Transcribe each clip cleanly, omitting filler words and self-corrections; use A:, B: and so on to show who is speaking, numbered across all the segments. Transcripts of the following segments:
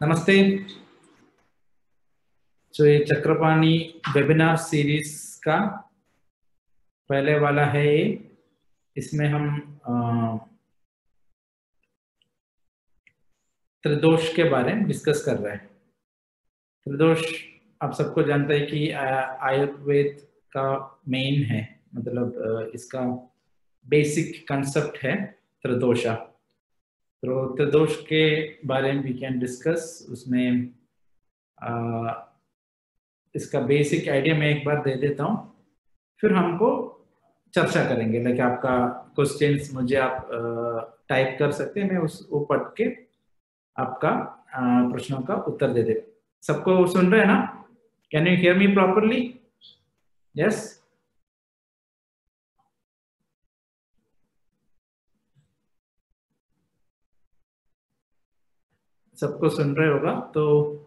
A: नमस्ते। तो ये चक्रपाणी वेबिनार सीरीज का पहले वाला है ये। इसमें हम त्रिदोष के बारे में डिस्कस कर रहे हैं। त्रिदोष आप सबको जानते हैं कि आयुर्वेद का मेन है, मतलब इसका बेसिक कंसेप्ट है त्रिदोषा। तो त्रिदोष के बारे में वी कैन डिस्कस। उसमें इसका बेसिक आइडिया मैं एक बार दे देता हूँ, फिर हमको चर्चा करेंगे। लाइक आपका क्वेश्चंस मुझे आप टाइप कर सकते हैं, मैं वो पढ़ के आपका प्रश्नों का उत्तर दे दे। सबको सुन रहे हैं ना? Can you hear me properly? Yes, सबको सुन रहे होगा तो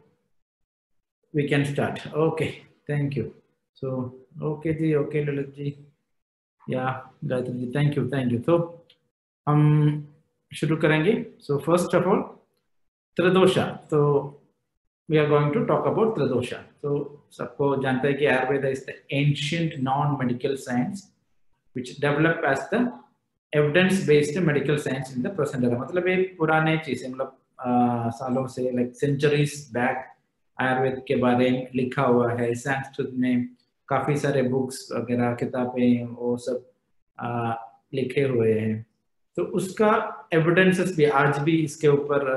A: we can start. Okay, thank you. So okay ji, okay Lalit ji या गायत्री जी, थैंक यू। तो हम शुरू करेंगे। So first of all tridosha. तो we are going to talk about Tridosha. तो सबको जानता है कि Ayurveda is the ancient non-medical science which developed as the evidence-based medical science in the present era. मतलब ये पुराने चीजें, मतलब सालों से like centuries back आयुर्वेद के बारे में लिखा हुआ है। संस्कृत में काफी सारे बुक्स वगैरह, किताबें, वो सब लिखे हुए हैं। तो उसका एविडेंसेस भी आज भी इसके ऊपर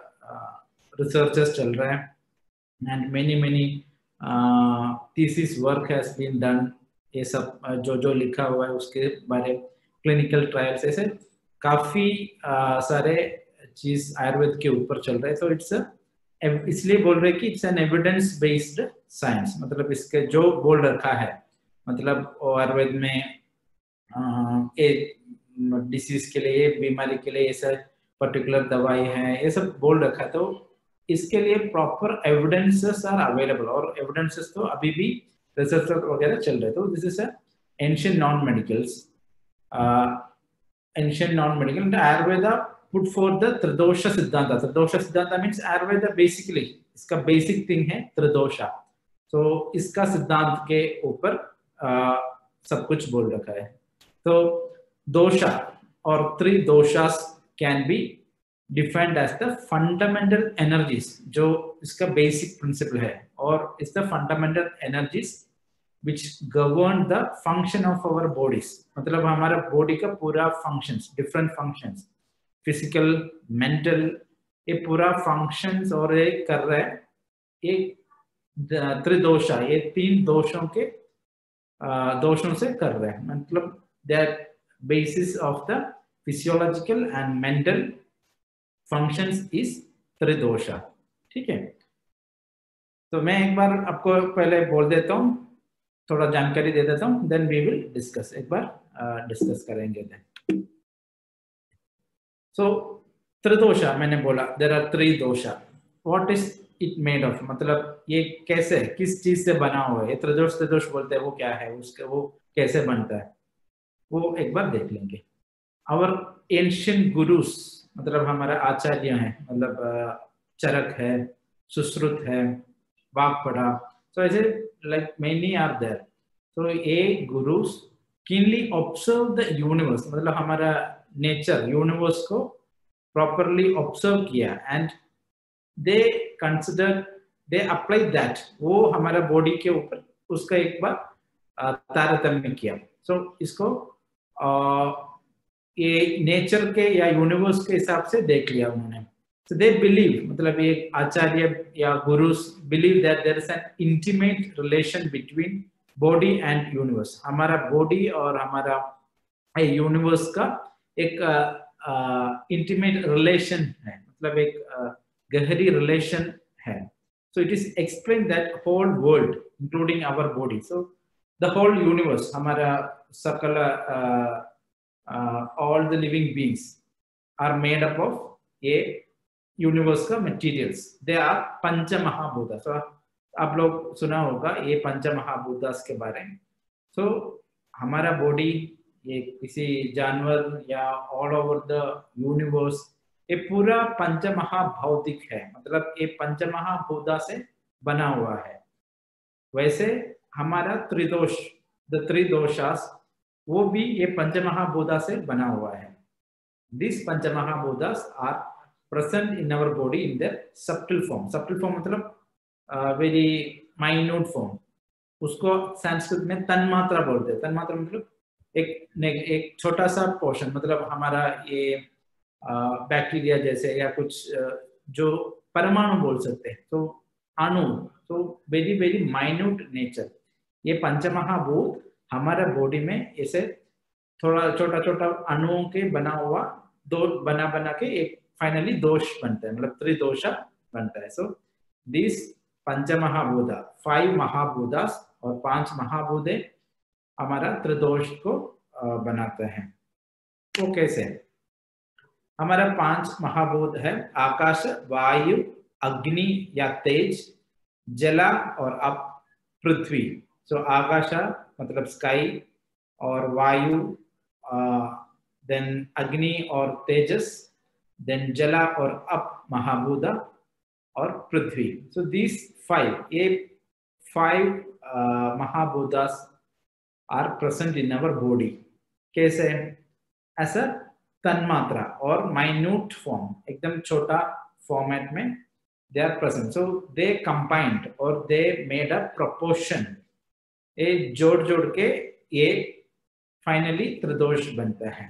A: रिसर्चेस चल रहे हैं। and many thesis work has been done। ये सब जो लिखा हुआ है उसके बारे, क्लिनिकल ट्रायल्स, ऐसे काफी सारे चीज आयुर्वेद के ऊपर चल रहे हैं। तो इट्स इसलिए बोल रहे कि it's an evidence based science. मतलब इसके जो बोल रखा है, मतलब आयुर्वेद में एक डिसीज के लिए, बीमारी के लिए ऐसा पर्टिकुलर दवाई है, ये सब बोल रखा है। तो इसके लिए प्रॉपर एविडेंसेस आर अवेलेबल, और एविडेंसेस तो अभी भी रिसर्च वगैरह चल रहे। तो this is ancient non medicals, ancient non medical Ayurveda put for the tridosh siddhant. Tridosh siddhant means Ayurveda basically इसका बेसिक थिंग है त्रिदोषा। तो इसका सिद्धांत के ऊपर सब कुछ बोल रखा है। तो दोषा और tridoshas can be defined as the fundamental energies, जो इसका बेसिक प्रिंसिपल है, और is the fundamental energies which govern the function of our bodies। मतलब हमारा बॉडी का पूरा functions, different functions, physical, mental, ये पूरा फंक्शंस और ये कर रहा है। ये त्रिदोषा, ये तीन दोषों के दोषों से कर रहे हैं। मतलब that basis of the physiological and mental functions is tridosha. ठीक है, तो मैं एक बार आपको पहले बोल देता हूँ, थोड़ा जानकारी दे देता हूँ, देन वी विल डिस्कस। एक बार डिस्कस करेंगे। सो त्रिदोषा मैंने बोला, there are three dosha. What is it made of, मतलब ये कैसे, किस चीज से बना हुआ है? ये त्रिदोष बोलते हैं, वो क्या है, उसके वो कैसे बनता है, वो एक बार देख लेंगे। आवर एंशिएंट गुरुस, मतलब हमारा आचार्य है, मतलब चरक है, सुश्रुत है, वाग्भटा, so ऐसे like many are there। तो ये gurus keenly observe the universe, मतलब हमारा नेचर, यूनिवर्स को प्रॉपरली ऑब्जर्व किया, and they consider, they apply that, वो हमारा बॉडी के ऊपर उसका एक बार तारतम्य किया। सो इसको ये नेचर के या यूनिवर्स के हिसाब से देख लिया उन्होंने। So they believe, मतलब ये आचार्य या gurus believe that there is an intimate relation between body and universe। हमारा बॉडी और हमारा यूनिवर्स का एक इंटीमेट रिलेशन है, मतलब एक गहरी रिलेशन है। So it is explained that whole world including our body, so the whole universe, हमारा सकल all the living beings are made up of ये यूनिवर्स का materials, they are pancha mahabhuta. So आप लोग सुना होगा ये पंच महाभूतास के बारे में। सो हमारा बॉडी ये किसी जानवर या ऑल ओवर द यूनिवर्स ये पूरा पंचमहाभौतिक है, मतलब ये पंचमहाभूता से बना हुआ है। वैसे हमारा त्रिदोष, द त्रिदोषास, वो भी ये पंचमहाभूता से बना हुआ है। These Panchamahabhutas are present in our body in their subtle form. Subtle form मतलब very minute form. उसको संस्कृत में तन्मात्रा बोलते हैं। तन्मात्रा मतलब एक छोटा सा पोर्शन, मतलब हमारा ये बैक्टीरिया जैसे या कुछ जो परमाणु बोल सकते हैं, तो अणु, तो वेरी वेरी माइन्यूट नेचर। ये पंचमहाभूत हमारा बॉडी में ऐसे थोड़ा छोटा छोटा अणुओं के बना हुआ दो बना के एक फाइनली दोष बनता है, मतलब त्रिदोषा बनता है। सो दिस पंचमहाभूता, 5 महाभूतास और 5 महाभूते हमारा त्रिदोष को बनाते हैं। वो कैसे? हमारा 5 महाभूत है आकाश, वायु, अग्नि या तेज, जला और अब पृथ्वी। सो आकाश मतलब स्काई, और वायु, देन अग्नि और तेजस, देन जला और अप महाभूता, और पृथ्वी। सो दिस 5, ये 5 mahabhutas are present in our body. कैसे? एज अ तन्मात्रा और माइन्यूट फॉर्म, एकदम छोटा फॉर्मेट में they are present. So they combined or they made a proportion, ये जोड़ के ये फाइनली त्रिदोष बनता है।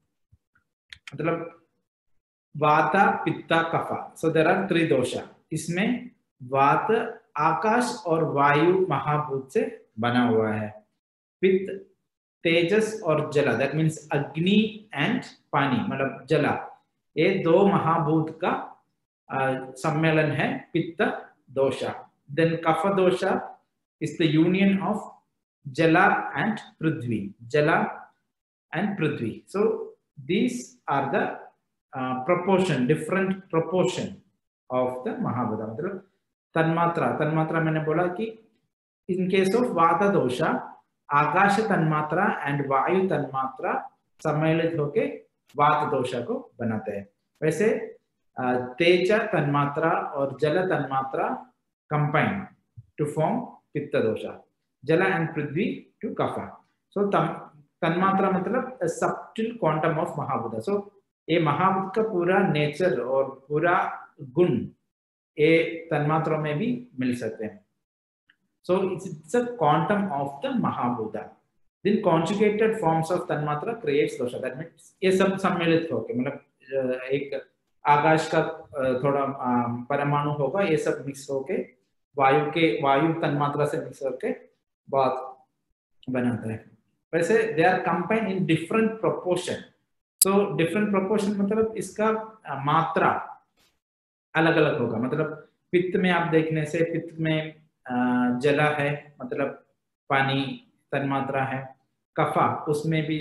A: मतलब वाता, पित्ता, कफा। So there are त्रिदोषा। इसमें वात आकाश और वायु महाभूत से बना हुआ है, पित्त तेजस और जला, दैट मीन्स अग्नि एंड पानी, मतलब जला। ये 2 महाभूत का सम्मेलन है पित्त दोषा। Then kapha dosha is the union of jala and prithvi, jala and prithvi. So these are the proportion, different proportion of the mahabhuta. मतलब तन्मात्रा मैंने बोला कि in case of वाता दोषा, आकाश तन्मात्रा एंड वायु तन्मात्रा सम्मिलित होके वात दोषा को बनाते हैं। वैसे तेज तन्मात्रा और जल तन्मात्रा कंबाइन टू फॉर्म पित्त दोषा, जल एंड पृथ्वी टू कफा। सो तन्मात्रा मतलब सब्टिल क्वांटम ऑफ महाभूता। सो ये महाभूत का पूरा नेचर और पूरा गुण ये तन्मात्रा में भी मिल सकते हैं। So it's a quantum of the mahabhuta. Then conjugated forms of tanmatra creates dosha. That means ये सब सम्मिलित होके, मतलब एक आकाश का थोड़ा परमाणु होगा, ये सब मिक्स होके वायु तन्मात्रा से मिक्स होके बात बनाता है। वैसे they are combined in different proportion. So different proportion मतलब इसका मात्रा अलग अलग होगा। मतलब पित्त में आप देखने से, पित्त में जला है, मतलब पानी तन्मात्रा है। कफा, उसमें भी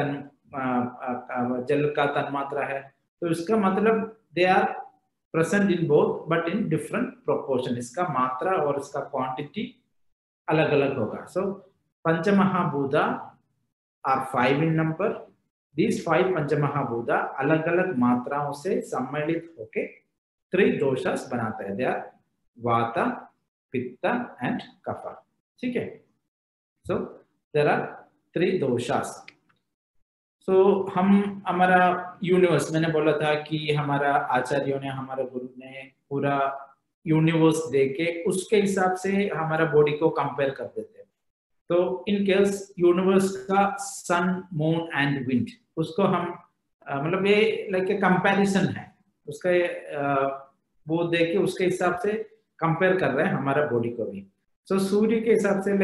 A: जल का तन्मात्रा है। तो इसका मतलब they are present in both but in different proportion. इसका मात्रा और इसका क्वांटिटी अलग अलग होगा। So panchamahabhuta are 5 in number. These 5 panchamahabhuta अलग अलग मात्राओं से सम्मिलित होके त्रिदोषास बनाते हैं। दे आर वाता, पित्त एंड कफा। ठीक है? So there are त्रिदोषास। सो हम हमारा यूनिवर्स, मैंने बोला था कि हमारा आचार्यों ने, हमारे गुरु ने पूरा यूनिवर्स देके उसके हिसाब से हमारा बॉडी को कंपेयर कर देते हैं। तो इन केस यूनिवर्स का सन, मून एंड विंड, उसको हम मतलब ये लाइक ए कंपैरिजन है, उसका वो देख के उसके हिसाब से कंपेयर कर रहे हैं हमारा बॉडी को भी। सो सूर्य के हिसाब से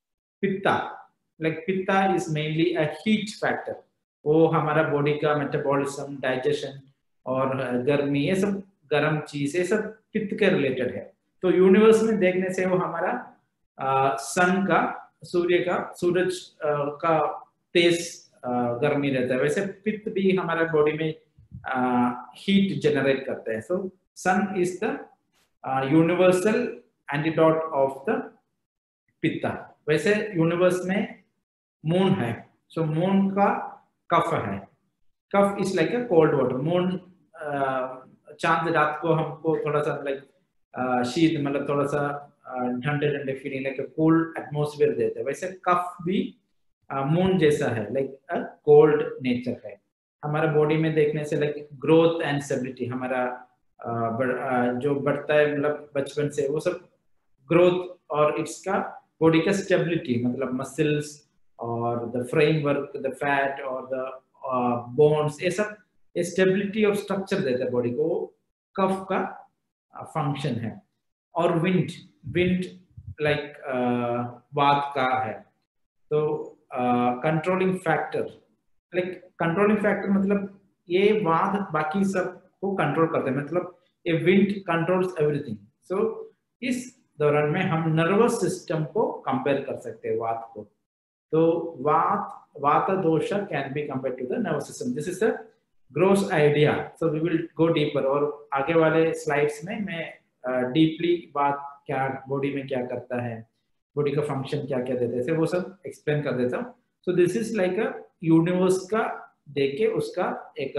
A: pitta is mainly a heat factor. वो हमारा बॉडी का मेटाबॉलिज्म, डाइजेशन और गर्मी, ये सब गर्म चीज, ये सब पित्त के रिलेटेड है। तो यूनिवर्स में देखने से वो हमारा सन का, सूरज का तेज गर्मी रहता है। वैसे पित्त भी हमारे बॉडी में हीट जनरेट करते हैं। So sun is the universal antidote of the pitta. वैसे यूनिवर्स में मून है। सो मून का कफ है। Kapha is like a cold water. Moon चांद रात को हमको थोड़ा सा लाइक शीत मतलब थोड़ा सा ठंडे ठंडे फीलिंग लाइक कूल एटमोसफियर देते हैं, वैसे कफ भी मून जैसा है, लाइक कोल्ड नेचर है। हमारा बॉडी में देखने से लाइक ग्रोथ एंड स्टेबिलिटी, हमारा जो बढ़ता है मतलब बचपन से वो सब ग्रोथ, और इसका बॉडी का स्टेबिलिटी मतलब मसल्स और द फ्रेमवर्क, द फैट और द बोन्स, ये सब स्टेबिलिटी और स्ट्रक्चर देता है बॉडी को, कफ का फंक्शन है। और विंड, विंड लाइक वात का है। तो controlling factor, like controlling factor मतलब ये वात बाकी सब को कंट्रोल करते हैं, मतलब ये विंड कंट्रोल्स एवरीथिंग। सो इस दौरान में हम नर्वस सिस्टम को कंपेयर कर सकते हैं वात को। तो vata dosha can be compare to the nervous system. This is the gross idea, so we will go deeper, और आगे वाले स्लाइड्स में मैं डीपली वात क्या बॉडी में क्या करता है, बॉडी का फंक्शन क्या क्या देते हैं, वो सब एक्सप्लेन कर देता हूँ। So this is like a universe का देके उसका एक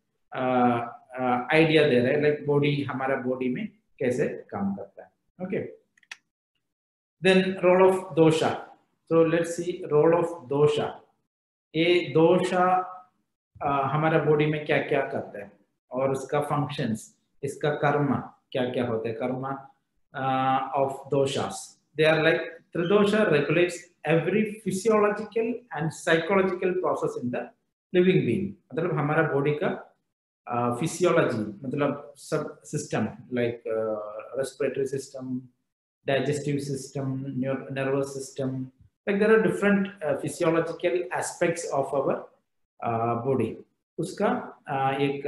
A: आइडिया दे रहे हैं, लाइक बॉडी, हमारा बॉडी में कैसे काम करता है। Okay, then role of dosha. So let's see role of dosha. ये दोषा हमारा बॉडी में क्या क्या करता है और उसका फंक्शंस, इसका कर्म क्या क्या होता है, karma of doshas. They are like tridosha regulates every physiological and psychological process in the living being। मतलब हमारा बॉडी का फिजियोलॉजी मतलब सब system like respiratory system, digestive system, nervous system, like there are different physiological aspects of our body। उसका एक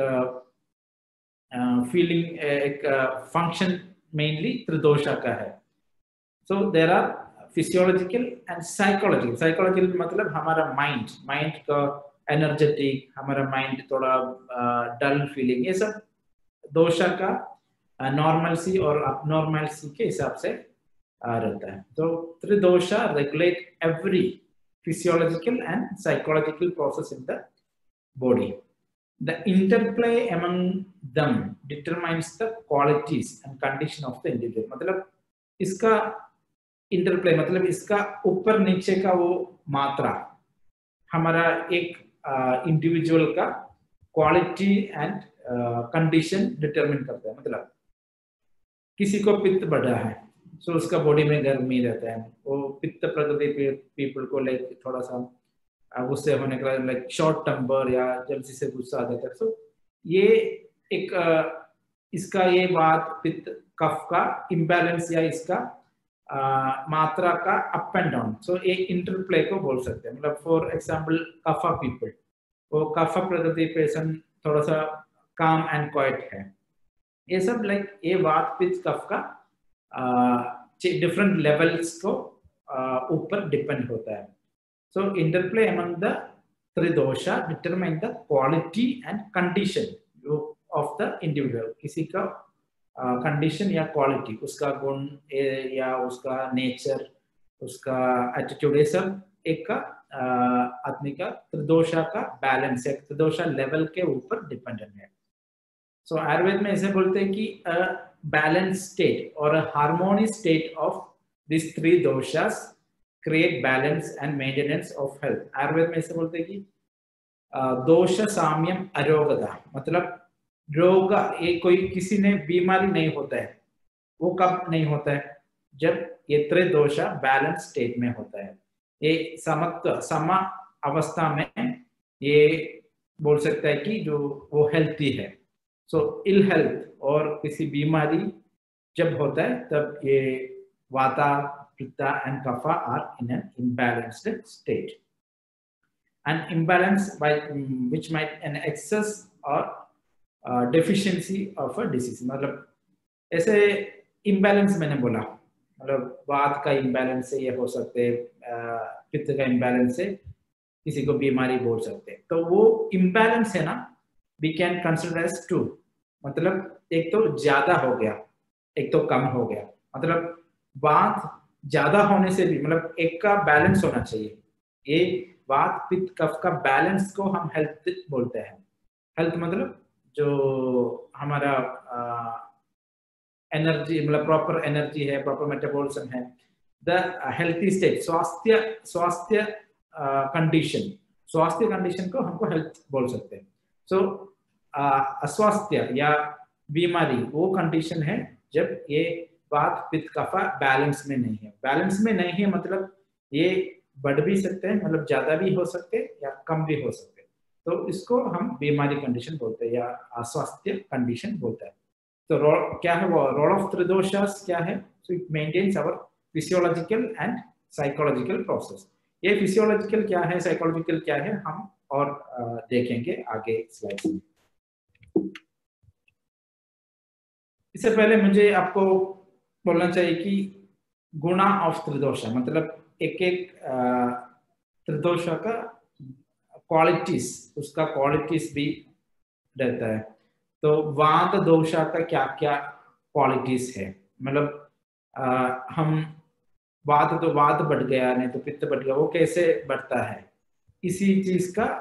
A: feeling, एक function mainly tridosha का है। So there are physiological and psychological. Psychological मतलब हमारा माइंड, माइंड का एनर्जेटिक, हमारा माइंड थोड़ा डल फीलिंग, ये सब दोषा का नॉर्मलसी और अपनॉर्मलसी के हिसाब से रहता है। तो tridosha regulate every physiological and psychological process in the body. The interplay among them determines the qualities and condition of the individual। मतलब इसका इंटरप्ले मतलब इसका ऊपर नीचे का वो मात्रा हमारा एक इंडिविजुअल का क्वालिटी एंड कंडीशन डिटरमिन करता है। मतलब किसी को पित्त बढ़ा है, सो उसका बॉडी में गर्मी रहता है, वो पित्त प्रकृति पीपल को लाइक थोड़ा सा गुस्से होने का, लाइक शॉर्ट टेम्पर या जल्दी से गुस्सा आ जाता है। सो ये एक इसका ये बात पित्त कफ का इम्बैलेंस या इसका मात्रा का अप एंड डाउन, सो ये इंटरप्ले को बोल सकते हैं। मतलब फॉर एग्जांपल कफा पीपल, वो कफा प्रकृति पर्सन थोड़ा सा काम एंड क्वाइट है, ये सब लाइक ये वात पित्त कफ का डिफरेंट लेवल्स को ऊपर डिपेंड होता है। So interplay among the tridosha determine the quality and condition of the individual। किसी का condition या quality, उसका गुण या उसका nature, उसका attitude, ये सब एक का आदमी का त्रिदोषा का बैलेंस है, त्रिदोषा लेवल के ऊपर डिपेंडेंट है। सो आयुर्वेद में ऐसे बोलते हैं कि बैलेंस स्टेट और harmonious state of this three doshas create balance and maintenance of health। Ayurveda में ऐसे बोलते हैं कि दोष साम्यम अरोगता, मतलब रोग, ये कोई किसी ने बीमारी नहीं होता है, वो कब नहीं होता है, जब ये त्रिदोषा बैलेंस स्टेट में होता है, ये समत्व सम अवस्था में ये बोल सकता है कि जो वो हेल्थी है। सो इल हेल्थ और किसी बीमारी जब होता है तब ये वाता, Pitta and Kapha are in an imbalanced state। An imbalance by which might an excess or deficiency of a disease। मतलब ऐसे imbalance मैंने बोला, मतलब वात का imbalance से ये हो सकते हैं, पित्त का imbalance से किसी को बीमारी बोल सकते हैं। तो वो imbalance है ना, we can consider as two। मतलब एक तो ज्यादा हो गया, एक तो कम हो गया। मतलब वात ज्यादा होने से भी मतलब एक का बैलेंस होना चाहिए। ये वात पित्त कफ का बैलेंस को हम हेल्थ बोलते हैं। हेल्थ मतलब जो हमारा एनर्जी मतलब प्रॉपर एनर्जी है, प्रॉपर मेटाबॉलिज्म है, द हेल्थी स्टेट, स्वास्थ्य स्वास्थ्य कंडीशन, स्वास्थ्य कंडीशन को हमको हेल्थ बोल सकते हैं। सो अस्वास्थ्य या बीमारी वो कंडीशन है जब ये वात पित्त कफा बैलेंस में नहीं है। बैलेंस में नहीं है मतलब ये बढ़ भी सकते हैं, मतलब ज्यादा भी हो सकते हैं या कम भी हो सकते हैं, तो इसको हम बीमारी कंडीशन बोलते हैं या अस्वास्थ्य कंडीशन बोलते हैं। तो क्या है वो रोल ऑफ त्रिदोषास क्या है? So it maintains our physiological and psychological process. ये फिजियोलॉजिकल क्या है, साइकोलॉजिकल क्या है, हम और देखेंगे आगे स्लाइड्स में। इससे पहले मुझे आपको बोलना चाहिए कि गुणा ऑफ त्रिदोषा मतलब एक एक त्रिदोषा का क्वालिटीज, उसका क्वालिटीज भी रहता है। तो वात दोषा का क्या क्या क्वालिटीज है, मतलब हम वात तो वात बढ़ गया, नहीं तो पित्त बढ़ गया, वो कैसे बढ़ता है, इसी चीज का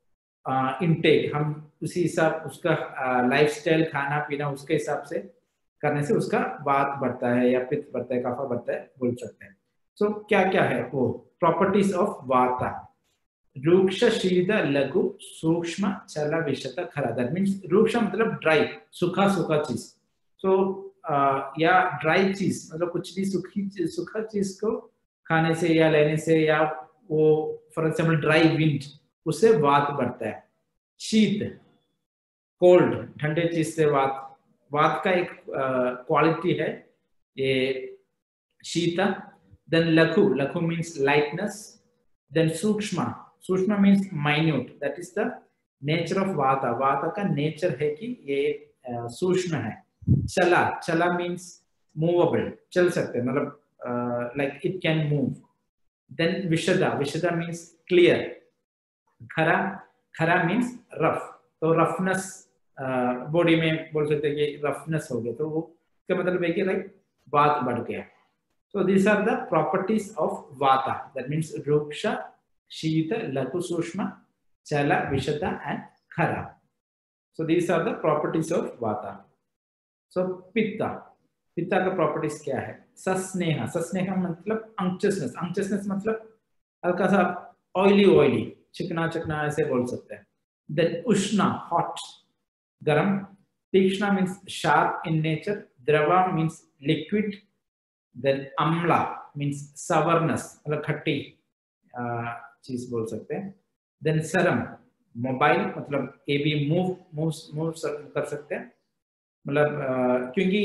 A: इनटेक हम उसी हिसाब उसका लाइफस्टाइल खाना पीना उसके हिसाब से करने से उसका वात बढ़ता है या पित्त बढ़ता है, कफा बढ़ता है बोल सकते हैं। सो क्या क्या है वो प्रॉपर्टीज ऑफ वाता? रूक्ष शीत लघु सूक्ष्म चल विशत खरा। दैट मीन्स रूक्ष मतलब ड्राई, सूखा सूखा चीज। सो या ड्राई चीज मतलब कुछ भी सूखा चीज को खाने से या लेने से, या वो फॉर एग्जाम्पल ड्राई विंड, उससे वात बढ़ता है। शीत कोल्ड, ठंडे चीज से वात, वात का एक क्वालिटी है ये शीत। देन लघु, लघु मीन्स लाइटनेस। देन सूक्ष्म, सूक्ष्म means minute, that is the nature of vata. Vata का नेचर है कि ये सूक्ष्म है। चला, चला मीन्स मूवेबल, चल सकते मतलब like it can move. Then विशदा, विशदा मीन्स क्लियर। खरा, खरा मीन्स रफ, तो रफनेस बॉडी में बोल सकते हैं कि रफनेस हो गया, तो वो इसका मतलब है कि लाइक वात बढ़ गया। So these are the properties of vata. That means ruksha, shita, laghu, sushma, chala, vishata and khara. So these are the properties of vata. So pitta, pitta का properties क्या है? सस्नेह, सस्नेह मतलब anxiousness, anxiousness मतलब हल्का सा oily oily, चिकना चिकना ऐसे बोल सकते हैं। Then उष्णा, hot, गरम। तीक्ष्णा means sharp in nature, द्रवा means liquid, then amla means sourness मतलब खट्टी चीज बोल सकते हैं। then saram मोबाइल मतलब ये भी मूव कर सकते हैं, मतलब क्योंकि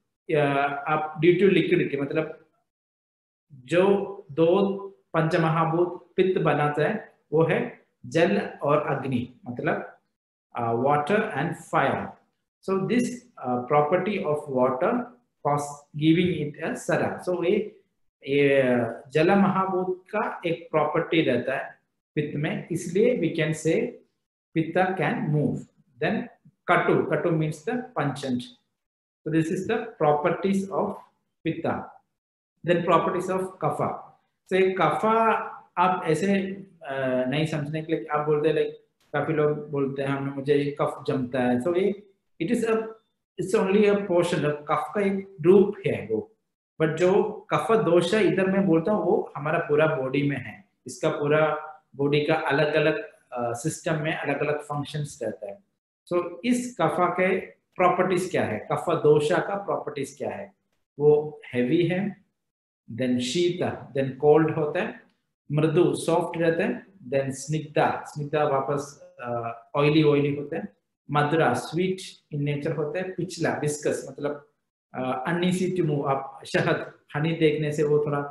A: आप ड्यू टू लिक्विडिटी मतलब जो दो पंचमहाभूत पित्त बनाता है वो है जल और अग्नि, मतलब water and fire. So this property of water giving it a सरा। सो ये जल महाभूत का एक प्रॉपर्टी रहता है पित्त में, इसलिए वी कैन से पित्ता कैन मूव। देन कटु, कटु means the pungent. So this is the properties of pitta. Then properties of kapha. So kapha आप ऐसे नहीं समझने के लिए आप बोलते हैं, लाइक काफी लोग बोलते हैं हमें मुझे कफ जमता है। सो ये it is it's only a portion, कफ का एक रूप है वो, बट जो कफ दोष है इधर मैं बोलता हूँ वो हमारा पूरा बॉडी में है। इसका पूरा बॉडी का अलग अलग सिस्टम में अलग अलग फंक्शंस रहता है। सो इस कफा के प्रॉपर्टीज क्या है, कफ दोषा का प्रॉपर्टीज क्या है? वो हैवी है, देन शीता देन कोल्ड होता है, मृदु सॉफ्ट रहता है, देन स्निग्धा, स्निग्धा वापस ऑयली ऑयली होता है, मधुरा स्वीट इन नेचर होता है, पिछला विस्कस मतलब अनईजी टू मूव। आप शहद हनी देखने से वो थोड़ा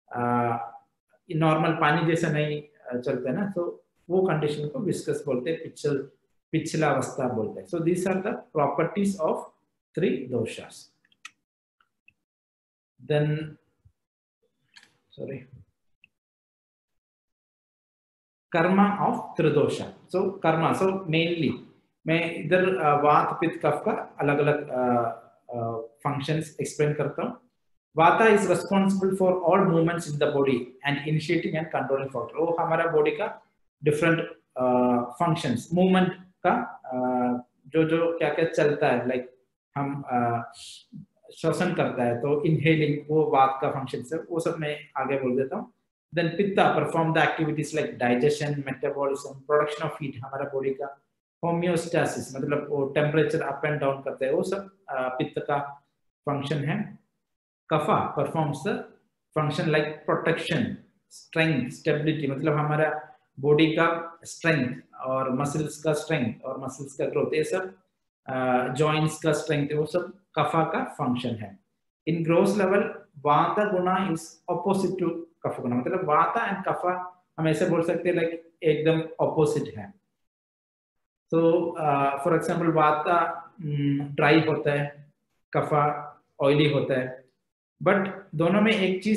A: नॉर्मल पानी जैसा नहीं चलता है ना, तो वो कंडीशन को विस्कस बोलते हैं, पिछला अवस्था बोलते हैं। So these are the properties of three doshas. Then karma of tridosha. So karma, so mainly मैं इधर वात पित्त कफ का अलग अलग फंक्शंस एक्सप्लेन करता हूँ। Vata is responsible for all movements in the body and initiating and controlling factor. वो हमारा बॉडी का डिफरेंट फंक्शंस मूवमेंट का जो जो क्या क्या चलता है, लाइक हम श्वसन करता है तो इनहेलिंग, वो वात का फंक्शन है, वो सब मैं आगे बोल देता हूँ। Then pitta perform the activities like digestion, metabolism, production of heat, हमारा बॉडी का होम्योस्टैसिस, मतलब वो टेम्परेचर अप एंड डाउन करते हैं, वो सब पित्त का फंक्शन है। Kapha performs the function like protection, strength, stability, मतलब हमारा बॉडी का स्ट्रेंथ और मसल्स का स्ट्रेंथ और मसल्स का ग्रोथ, ये सब जॉइंट्स का स्ट्रेंथ, वो सब कफा का फंक्शन है। इन ग्रोस लेवल वाता गुणा इज ऑपोजिट टू कफ गुणा, मतलब वाता एंड कफा हम ऐसे बोल सकते हैं लाइक एकदम ऑपोजिट है। तो फॉर एग्जांपल वाता ड्राई होता है, कफा ऑयली होता है, बट दोनों में एक चीज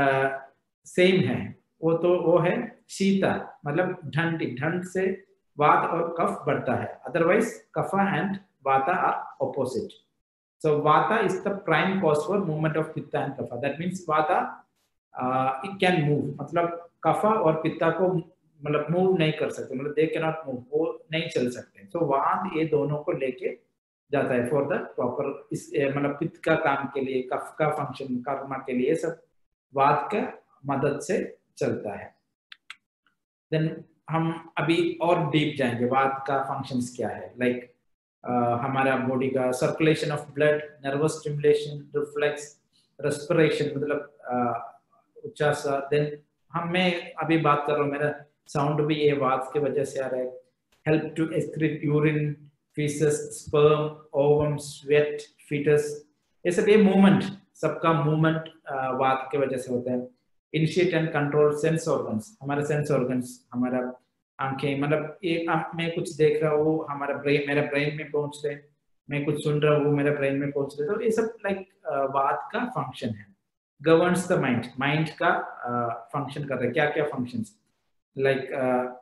A: सेम है, वो है शीता, मतलब ठंड, ठंड से वात और कफ बढ़ता है, otherwise kapha and vata are opposite. So vata is the prime cause for movement of pitta and kapha. That means vata it can move. मतलब कफा और पित्ता को मतलब मूव नहीं कर सकते, मतलब they cannot move, वो नहीं चल सकते। So वात ये दोनों को लेके जाता है for the proper, इस मतलब पित्त का काम के लिए, कफ का फंक्शन कर्म के लिए, सब वात का मदद से चलता है। Then हम अभी और डीप जाएंगे, वात का फंक्शंस क्या है, लाइक हमारा बॉडी का circulation of blood, nervous stimulation, reflex, respiration, मतलब उच्चास। देन मैं अभी बात कर रहा हूँ, मेरा साउंड भी ये वात के वजह से आ रहा है। Help to excrete urine, faeces, sperm, ovum, sweat, foetus, ये सब, ये मूवमेंट, सबका मूवमेंट वात के वजह से होता है। Initiate and control sense organs, हमारे सेंस ऑर्गन्स, हमारा आंखें, मतलब एक मैं कुछ देख रहा हूँ, हमारा ब्रेन, मेरा ब्रेन में पहुंच रहे, मैं कुछ सुन रहा हूँ, मेरा ब्रेन में पहुंच रहे, तो ये सब लाइक वात का फंक्शन है। गवर्न्स द माइंड, माइंड का फंक्शन कर रहा है, क्या क्या functions, like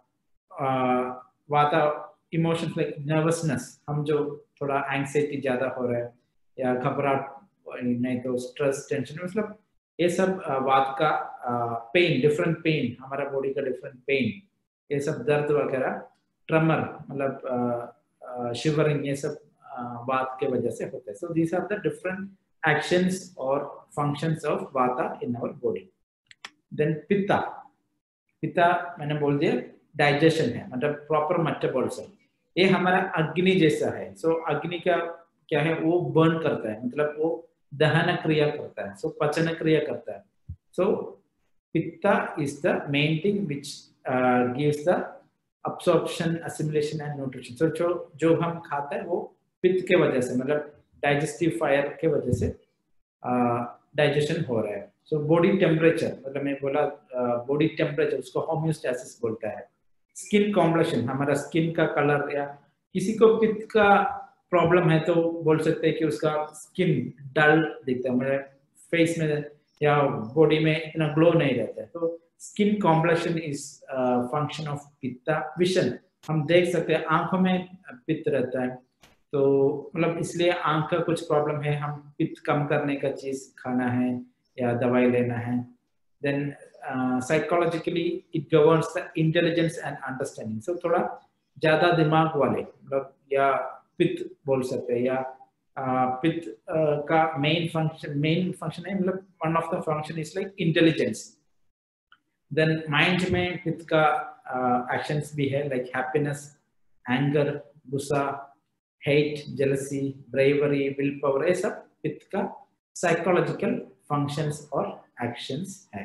A: vata emotions like nervousness, हम जो थोड़ा एंग्जाइटी ज्यादा हो रहा है या घबराहट, नहीं तो स्ट्रेस, टेंशन, मतलब ये सब वात का पेन, डिफरेंट पेन, हमारा बॉडी का डिफरेंट पेन, ये सब दर्द वगैरह, ट्रमर, मतलब शिवरिंग, ये सब वात के वजह से होता है। So these are the different actions और functions of vata in our body. Then pitta, pitta मैंने बोल दिया डाइजेशन है, मतलब प्रॉपर मेटाबॉलिज्म, ये हमारा अग्नि जैसा है। सो अग्नि का क्या है, वो बर्न करता है, मतलब वो दहन क्रिया करता है, सो पचन क्रिया करता है। So pitta is the main thing which gives the absorption, assimilation and nutrition. So जो हम खाते हैं वो पित्त के वजह से, मतलब डाइजेस्टिव फायर के वजह से डाइजेशन हो रहा है। सो बॉडी टेम्परेचर, मतलब मैं बोला बॉडी टेम्परेचर, उसको होम्योस्टैसिस बोलता है। स्किन कॉम्प्लेक्शन, हमारा स्किन का कलर, या किसी को पित्त का प्रॉब्लम है तो बोल सकते हैं कि उसका स्किन डल दिखता है, मतलब फेस में या बॉडी में इतना ग्लो नहीं रहता है। तो skin complexion is function of pitta. Vision, हम देख सकते हैं आंखों में पित्त रहता है, तो मतलब इसलिए आंख का कुछ प्रॉब्लम है, हम पित्त कम करने का चीज खाना है या दवाई लेना है। Then psychologically it governs the intelligence and understanding. So थोड़ा ज्यादा दिमाग वाले, मतलब या पित्त बोल सकते हैं, या पित्त का मेन फंक्शन है, मतलब one of the function is like intelligence. Then mind में पित्त का एक्शंस भी है, लाइक हैप्पीनेस, एंगर, गुस्सा, hate, jealousy, bravery, will power, ये सब पित्त का साइकोलॉजिकल फंक्शंस और एक्शंस है।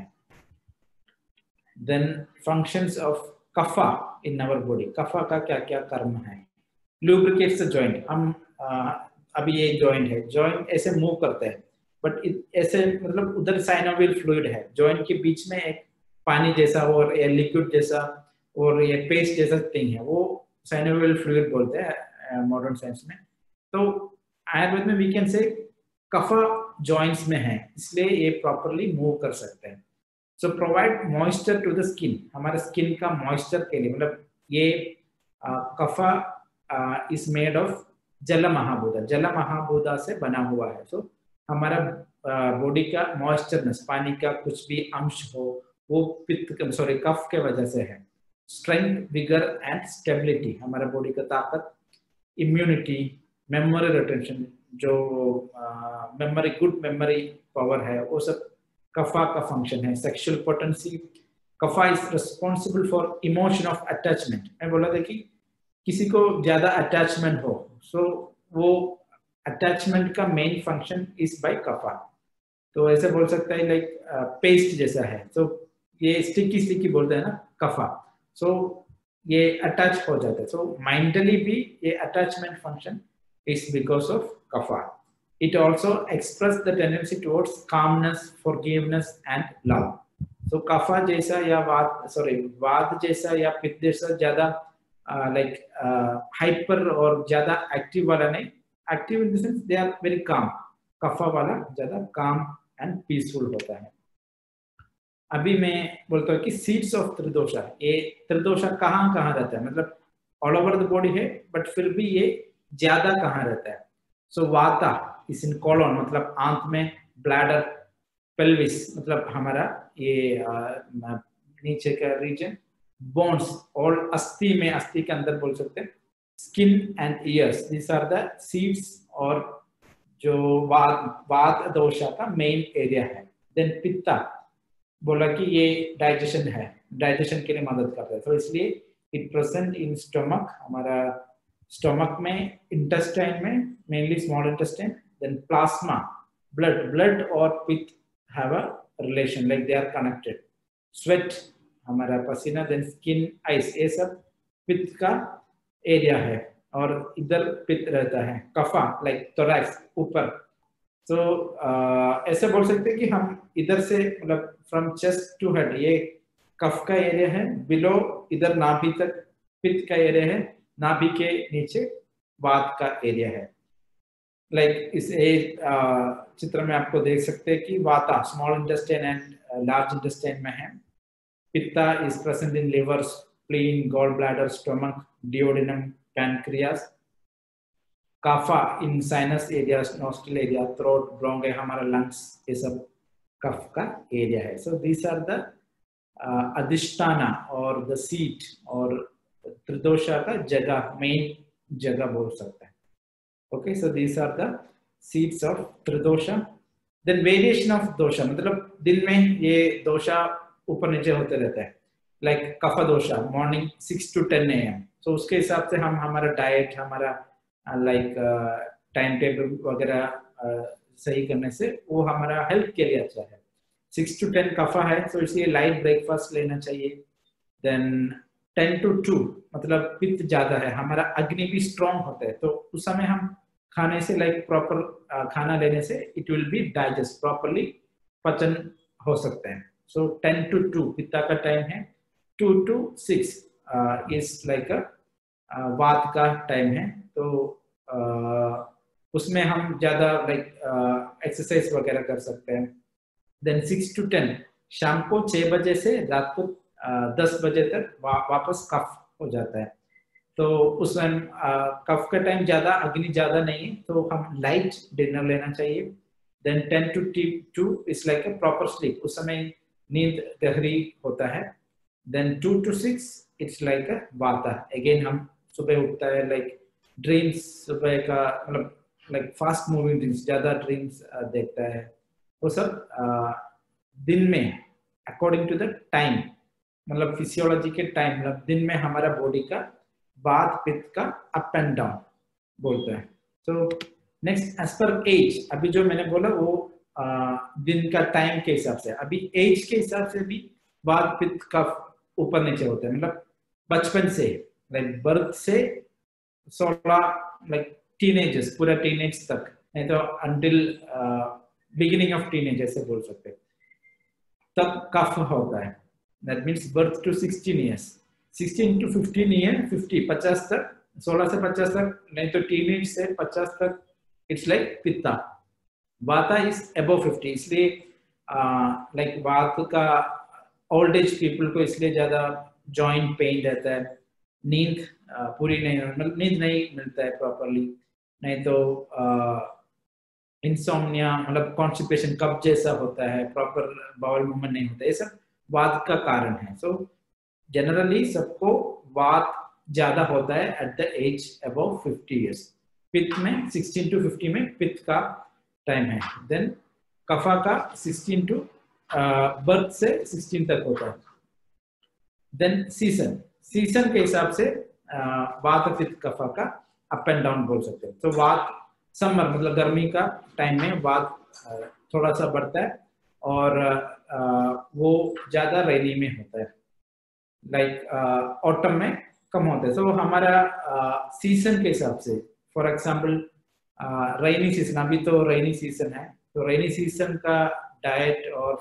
A: Then functions of kapha in our body, kapha का क्या क्या कर्म है। लुब्रिकेट्स द जॉइंट, हम अभी ये जॉइंट है, जॉइंट ऐसे मूव करते हैं, बट ऐसे मतलब उधर साइनोवियल फ्लूइड है, जॉइंट के बीच में एक पानी जैसा और ये लिक्विड जैसा और ये पेस्ट जैसा थिंग है, वो साइनोवियल फ्लूइड बोलते हैं मॉडर्न साइंस में। तो आयुर्वेद में वी कैन से कफा जॉइंट्स में है, इसलिए ये प्रॉपरली मूव कर सकते हैं। So provide moisture to the skin, हमारे स्किन का मॉइस्चर के लिए, मतलब ये कफा इज मेड ऑफ जल महाभूता, जल महाभूता से बना हुआ है। सो हमारा बॉडी का मॉइस्चरनेस, पानी का कुछ भी अंश हो, वो पित्त, सॉरी कफ के वजह से है। स्ट्रेंथ, विगर एंड स्टेबिलिटी, हमारा बॉडी का ताकत इम्यूनिटी, मेमोरी रिटेंशन, जो मेमोरी, गुड मेमोरी पावर है, वो सब कफा का फंक्शन है। Sexual potency, kapha is responsible for emotion of attachment. मैं बोला था कि किसी को ज्यादा अटैचमेंट हो, सो वो अटैचमेंट का main function is by kapha. तो ऐसे बोल सकता है लाइक पेस्ट जैसा है, तो ये स्टिकी स्टिकी बोलते हैं ना कफा, सो ये अटैच हो जाता है। सो माइंडली भी ये attachment function is because of kapha. It also express the tendency towards calmness, forgiveness and love. So kapha जैसा या वात जैसा या पित्त जैसा ज्यादा लाइक हाइपर और ज्यादा एक्टिव वाला नहीं, active in the sense they are very calm. Kapha वाला ज्यादा काम एंड पीसफुल होता है। अभी मैं बोलता हूँ कि सीड्स ऑफ त्रिदोषा, ये त्रिदोषा कहाँ कहाँ रहता है, मतलब ऑल ओवर द बॉडी है, बट फिर भी ये ज्यादा कहाँ रहता है। सो वाता इस इन कॉलोन, मतलब आंत में, ब्लैडर, पेल्विस मतलब हमारा ये नीचे का रीजन, बोन्स और अस्थि में, अस्थि के अंदर बोल सकते हैं, skin and ears, this are the seats और जो वात दोषा का मेन एरिया है। देन पित्ता बोला कि ये डाइजेशन है, डाइजेशन के लिए मदद करता है, तो इसलिए इट प्रेजेंट इन स्टमक, हमारा स्टमक में, इंटेस्टाइन में, mainly small intestine. Then plasma, blood और pitta have a relation, like they are connected. Sweat हमारा पसीना, देन स्किन, आइस, ये सब पित्त का एरिया है, और इधर पित्त रहता है। कफा लाइक थोरैक्स, ऊपर। तो ऐसे बोल सकते हैं कि हम इधर से, मतलब फ्रॉम चेस्ट टू हेड ये कफ का एरिया है, बिलो इधर नाभि तक पित्त का एरिया है, नाभि के नीचे वात का एरिया है। लाइक इस चित्र में आपको देख सकते हैं कि vata small intestine and large intestine में है। Pitta is present in liver, spleen, gall bladder, stomach, duodenum, pancreas. Kapha in sinus area, nostril area, throat, bronchi, हमारा लंग्स, ये सब कफ का एरिया है। सो दीस आर द अधिष्ठाना और द सीट, और त्रिदोषा का जगह, मेन जगह बोल सकते हैं। Okay, so these are the seats of tridosha. Then variation of dosha, मतलब दिन में ये दोषा ऊपर नीचे होते रहते हैं। लाइक कफ दोषा मॉर्निंग 6 to 10 AM, तो उसके हिसाब से हम हमारा डाइट, हमारा लाइक टाइम टेबल वगैरह सही करने से वो हमारा हेल्थ के लिए अच्छा है। 6 to 10 कफा है, तो इसलिए लाइट ब्रेकफास्ट लेना चाहिए। देन 10 to 2 मतलब पित्त ज्यादा है, हमारा अग्नि भी स्ट्रॉन्ग होता है, तो उस समय हम खाने से लाइक प्रॉपर खाना लेने से it will be digest properly, पचन हो सकता है। सो 10 to 2 पित्ता का टाइम है। 2 to 6 इज लाइक वात का टाइम है, तो उसमें हम ज्यादा लाइक एक्सरसाइज वगैरह कर सकते हैं। देन 6 to 10 शाम को 6 बजे से रात को 10 बजे तक वापस कफ हो जाता है, तो उस टाइम कफ का टाइम ज्यादा, अग्नि ज्यादा नहीं है, तो हम लाइट डिनर लेना चाहिए। Then 10 to 2 is like a proper sleep, उस समय नींद गहरी होता है। Then 2 to 6 it's like a vata, again हम सुबह उठता है, लाइक ड्रीम्स सुबह का, मतलब लाइक फास्ट मूविंग ड्रीम्स, ज्यादा ड्रीम्स देखता है, वो सब दिन में अकॉर्डिंग टू द टाइम, मतलब फिजियोलॉजी के टाइम, मतलब दिन में हमारा बॉडी का वात पित्त का अप एंड डाउन बोलते हैं। तो नेक्स्ट एज पर एज, अभी जो मैंने बोला वो दिन का टाइम के हिसाब से, अभी एज के हिसाब से भी वात पित्त का ऊपर नीचे होता है, मतलब बचपन से, लाइक बर्थ से 16 लाइक टीनेजर्स, पूरा टीनेज तक, नहीं तो अंटिल बिगिनिंग ऑफ टीनेज ऐसे बोल सकते हैं, तब कफ होता है। That means birth to 16 years, 16 to 15 year, 50 तक, 16 से 50 तक, नहीं तो टीनेज से 50 तक इट्स लाइक पित्ता। वाता इज अबव 50, इसलिए लाइक वात का ओल्ड एज पीपल को इसलिए ज्यादा जॉइंट पेन रहता है, नींद पूरी नहीं, मतलब नींद नहीं मिलता है प्रॉपरली, नहीं तो इंसोम्निया, मतलब कॉन्स्टिपेशन, कब जैसा होता है, प्रॉपर बाउल मूवमेंट नहीं होता, ये सब वात का कारण है। सो जनरली सबको वात ज्यादा होता है at the age above 50 years. पित्त में 16 to 50 में पित्त का टाइम है। देन कफा का 16 टू बर्थ से 16 तक होता है। देन सीजन के हिसाब से वात पित्त कफा का अप एंड डाउन बोल सकते हैं। तो वात समर मतलब गर्मी का टाइम में वात थोड़ा सा बढ़ता है और वो ज्यादा रेनी में होता है, लाइक ऑटम में कम होता है। तो हमारा सीजन के हिसाब से, फॉर एग्जाम्पल रेनी सीजन, अभी तो रेनी सीजन है, तो रेनी सीजन का डाइट और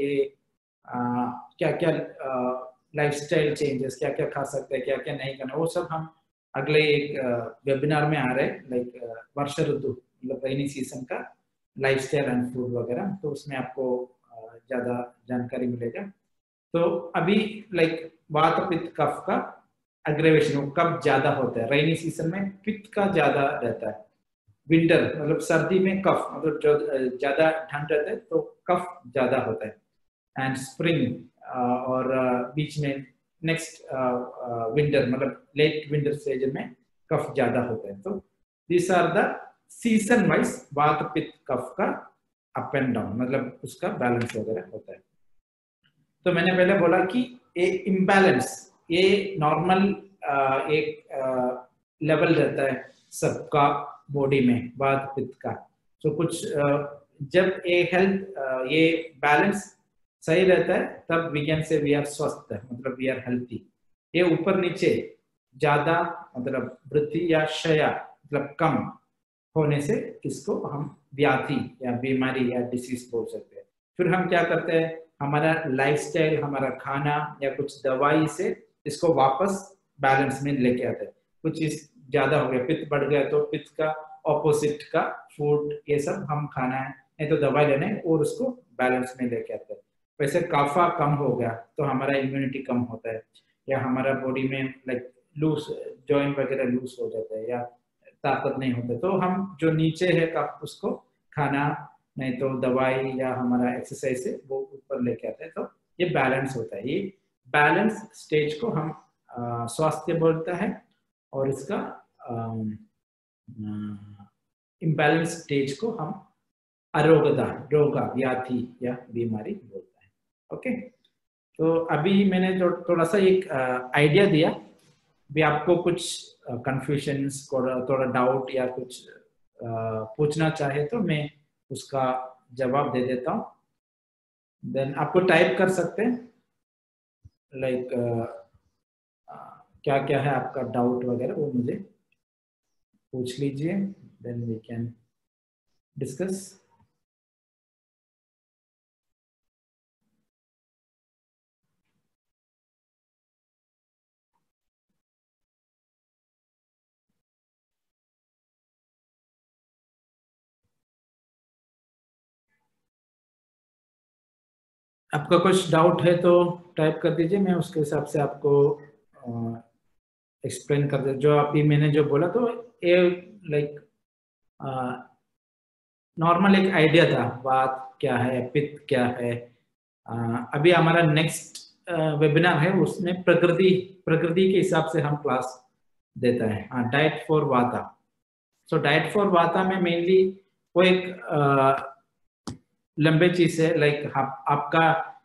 A: क्या क्या लाइफस्टाइल चेंजेस, क्या क्या खा सकते हैं, क्या क्या नहीं करना, वो सब हम अगले एक वेबिनार में आ रहे हैं, लाइक वर्षा ऋतु मतलब रेनी सीजन का लाइफस्टाइल एंड फूड वगैरह, तो उसमें आपको ज्यादा जानकारी मिलेगा। तो अभी लाइक वात पित्त कफ का अग्रेवेशन कब ज्यादा होता है? रेनी सीजन में पित्त का ज्यादा रहता है, विंटर मतलब सर्दी में कफ मतलब जो ज्यादा ठंड रहता है तो कफ ज्यादा होता है, एंड स्प्रिंग और बीच में नेक्स्ट विंटर मतलब लेट विंटर स्टेज में कफ ज्यादा होता है। तो this are the season wise वात पित्त कफ का अप एंड डाउन मतलब उसका बैलेंस वगैरह होता है। तो मैंने पहले बोला कि ये इम्बैलेंस ये नॉर्मल एक लेवल रहता है सबका बॉडी में वात पित्त का। तो कुछ जब ये हेल्थ ये बैलेंस सही रहता है तब we can say we are स्वस्थ मतलब वी आर हेल्थी। ये ऊपर नीचे ज्यादा मतलब वृद्धि या क्षय मतलब कम होने से इसको हम व्याधि या बीमारी या डिसीज बोल सकते हैं। फिर हम क्या करते हैं, हमारा लाइफस्टाइल, हमारा खाना या कुछ दवाई से इसको वापस बैलेंस में लेके आते हैं। कुछ इस ज्यादा हो गया, पित्त बढ़ गया तो पित्त का ऑपोजिट का फूड ये सब हम खाना है, नहीं तो दवाई लेना है और उसको बैलेंस में लेके आते हैं। वैसे काफा कम हो गया तो हमारा इम्यूनिटी कम होता है, या हमारा बॉडी में लाइक लूज जॉइंट वगैरह लूज हो जाता है या ताकत नहीं होता, तो हम जो नीचे है कफ उसको खाना नहीं तो दवाई या हमारा एक्सरसाइज से वो ऊपर लेके आते हैं, तो ये बैलेंस होता है। ये बैलेंस स्टेज को हम स्वास्थ्य बोलता है और इसका इम्बैलेंस स्टेज को हम अरोगता, रोगा, व्याधि या बीमारी बोलता है। ओके, तो अभी मैंने थोड़ा सा एक आइडिया दिया, भी आपको कुछ कंफ्यूजन्स थोड़ा डाउट या कुछ पूछना चाहे तो मैं उसका जवाब दे देता हूँ। देन आपको टाइप कर सकते हैं लाइक क्या क्या है आपका डाउट वगैरह वो मुझे पूछ लीजिए, देन वी कैन डिस्कस। आपका कुछ डाउट है तो टाइप कर दीजिए, मैं उसके हिसाब से आपको एक्सप्लेन कर दे। जो अभी मैंने जो बोला तो ये लाइक नॉर्मल एक आइडिया था, बात क्या है, पित्त क्या है। अभी हमारा नेक्स्ट वेबिनार है, उसमें प्रकृति के हिसाब से हम क्लास देता है। हाँ, डाइट फॉर वाता। सो डाइट फॉर वाता में मेनली वो एक लंबे चीज है, लाइक आपका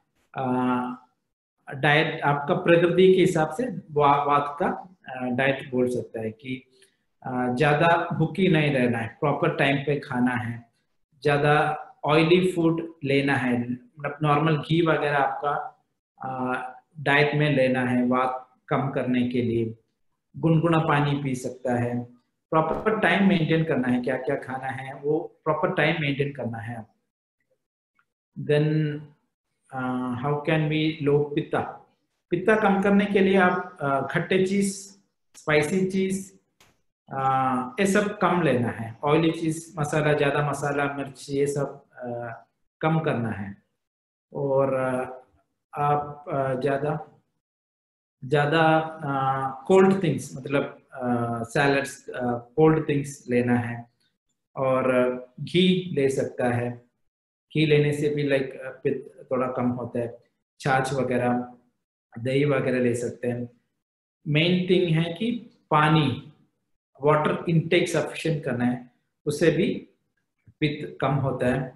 A: डाइट आपका प्रकृति के हिसाब से वात का डाइट बोल सकता है कि ज्यादा भूखी नहीं रहना है, प्रॉपर टाइम पे खाना है, ज्यादा ऑयली फूड लेना है, मतलब नॉर्मल घी वगैरह आपका डाइट में लेना है वात कम करने के लिए, गुनगुना पानी पी सकता है, प्रॉपर टाइम मेंटेन करना है, क्या क्या खाना है वो प्रॉपर टाइम मेंटेन करना है। Then how can we low pitta, pitta कम करने के लिए आप खट्टे चीज, स्पाइसी चीज ये सब कम लेना है, ऑयली चीज, मसाला, ज्यादा मसाला, मिर्च ये सब कम करना है, और आप ज्यादा ज्यादा कोल्ड थिंग्स मतलब सैलड्स, कोल्ड थिंग्स लेना है, और घी ले सकता है, घी लेने से भी लाइक पित्त थोड़ा कम होता है, छाछ वगैरह, दही वगैरह ले सकते हैं। मेन थिंग है कि पानी वाटर इनटेक सफिशिएंट करना है, उससे भी पित्त कम होता है।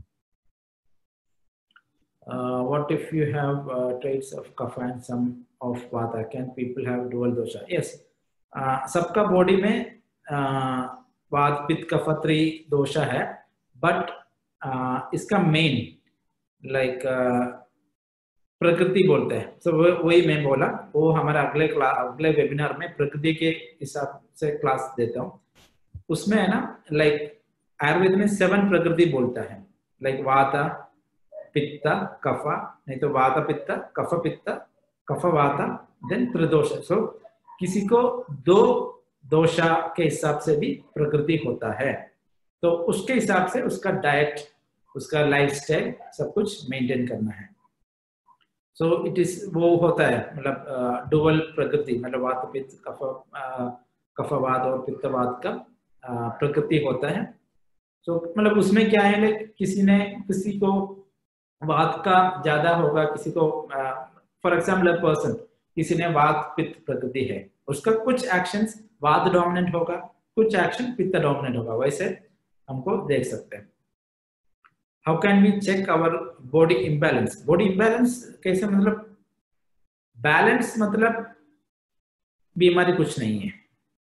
A: What if you have traits of kapha and some of vata? Can people have dual dosha? Yes, सबका बॉडी में वात पित्त कफ दोषा है, बट इसका मेन लाइक प्रकृति बोलते हैं। सो वही मैं बोला, वो हमारा अगले वेबिनार में प्रकृति के हिसाब से क्लास देता हूँ। उसमें है ना, लाइक आयुर्वेद में 7 प्रकृति बोलता है, लाइक वाता पित्त कफ, नहीं तो वाता पित्त कफ वाता, देन त्रिदोष। सो किसी को 2 दोषा के हिसाब से भी प्रकृति होता है, तो उसके हिसाब से उसका डाइट, उसका लाइफस्टाइल सब कुछ मेंटेन करना है। सो इट इज वो होता है, मतलब डुअल प्रकृति, मतलब वात पित्त कफवात और पित्तवात का प्रकृति होता है। सो मतलब उसमें क्या है, किसी को वात का ज्यादा होगा, किसी को फॉर एग्जाम्पल पर्सन, किसी ने वात पित्त प्रकृति है, उसका कुछ एक्शंस वात डोमिनेंट होगा, कुछ एक्शन पित्त डोमिनेंट होगा, वैसे हमको देख सकते हैं। How can we check our body imbalance? Body imbalance कैसे, मतलब बैलेंस मतलब बीमारी कुछ नहीं है,